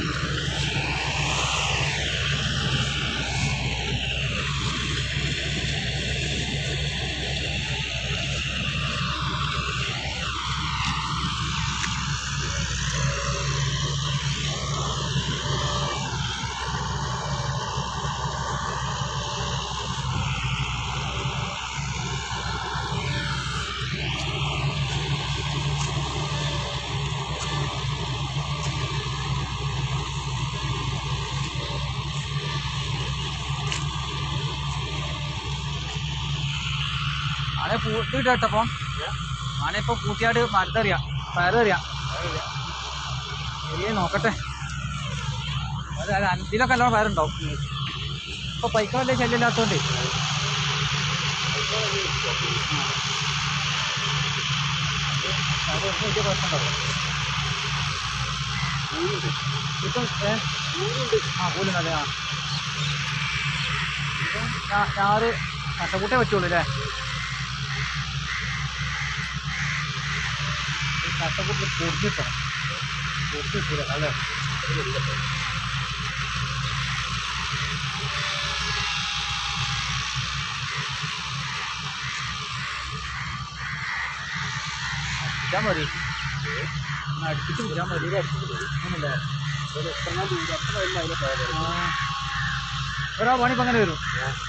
ആനെ പൂട്ടിട്ടപ്പം ആന ഇപ്പൊ പൂട്ടിയാട് മരത്തറിയാം പയററിയാം നോക്കട്ടെ അതെ ഇതിലൊക്കെ നല്ലോണം പയറുണ്ടാവും ഇപ്പൊ പൈക്ക വലിയ ശല്യമില്ലാത്തോണ്ട് കുഴപ്പമുണ്ടാവും ഇപ്പം കൂലും നല്ല ഞാറ് കട്ടക്കൂട്ടേ പറ്റുള്ളൂ അല്ലേ കട്ടക്കൂട്ടിൽ പൊടിഞ്ഞിട്ടണം പൊടിഞ്ഞിട്ടില്ല അല്ലേ അടിച്ചാൽ മതി അടിച്ചിട്ട് വിടാൻ മതി അങ്ങനല്ലേ ഒരാ പണിപ്പം അങ്ങനെ വരും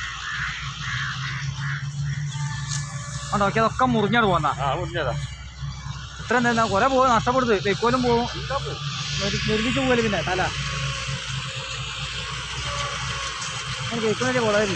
ആ നോക്കി അതൊക്കെ മുറിഞ്ഞാട് പോന്നാ ഇത്ര എന്താ കുറെ പോകും നഷ്ടപ്പെടുത്ത് തെക്കോലും പോവും നിർമ്മിച്ചു പോകല് പിന്നെ തല കേൾക്കുന്ന കുളമില്ല